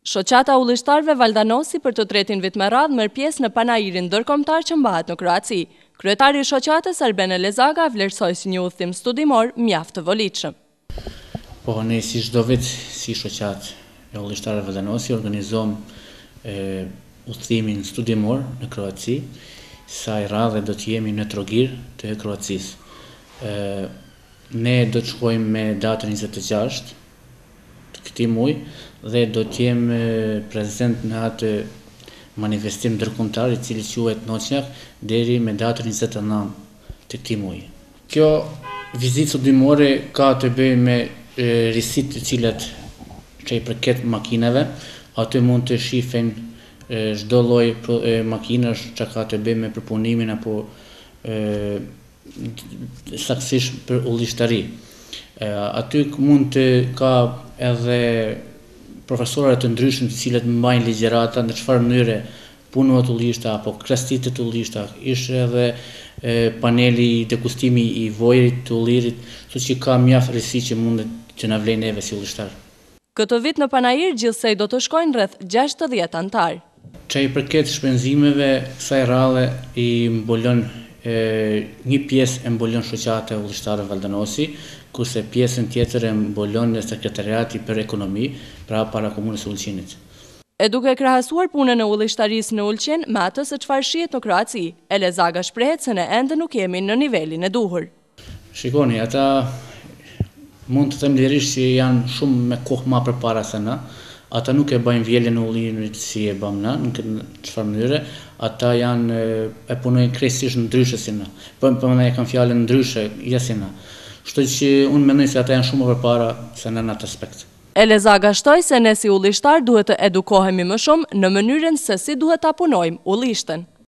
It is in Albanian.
Shoqata Ulishtarëve Valdanosi për të tretin vit me radhë merr pjesë në panairin ndërkombëtar që mbahet në Kroaci. Kryetari i shoqatës Arben Elezaga vlerësoi si një udhëtim studimor mjaft të volitshëm. Po, ne si çdo vit si shoqatë e Ulishtarëve Valdanosi organizojmë udhëtimin studimor në Kroaci. Saj radhe do të jemi në Trogir të Kroacisë. Ne do të shkojmë me datën 26 të këtij muaji dhe do të jem prezent në atë manifestim ndërkombëtar i cili quhet Noçnjak deri me datën 29 të këtij muaji. Kjo vizitë studimore ka të bëjë me risitë të cilat që i përket makinave, aty mund të shifen çdo lloj makinash që ka të bëjë me përpunimin apo saktësisht për ullishtari. Aty mund të ka edhe profesorët të ndryshëm të cilët mbajnë ligjërata në çfarë mënyre punohet ullishta apo krastitet ullishta, ishte edhe paneli i degustimi i vojrit të ullirit, kështu që ka mjaft risi që mundet që na vlen neve si ullishtar. Këtë vit në panair gjithsej do të shkojnë rreth 60 antar. Që i përket shpenzimeve, kësaj radhe i mbulon një pjesë e mbulon shoqata e Ulishtarëve Valdanosi, kurse pjesën tjetër e mbulon sekretariati për ekonomi, pra para komunës së Ulqinit. E duke krahasuar punën e ullishtarisë në Ulqin me atë se çfarë shihet në Kroaci, Elezaga shprehet se ne ende nuk jemi në nivelin e duhur. Shikoni, ata mund të them lirisht që janë shumë me kohë më përpara se na. Ata nuk e bëjnë vjeljen e ullinit si e bëjmë na, nuk në çfarë mënyre, ata janë e punojnë krejtësisht ndryshe si na. Po ne kanë fjalën ndryshe, ja si na. Kështu që unë mendoj se ata janë shumë më përpara se në atë aspekt. Elezaga shtoi se ne si ullishtar duhet të edukohemi më shumë në mënyrën se si duhet ta punojmë ullishtën.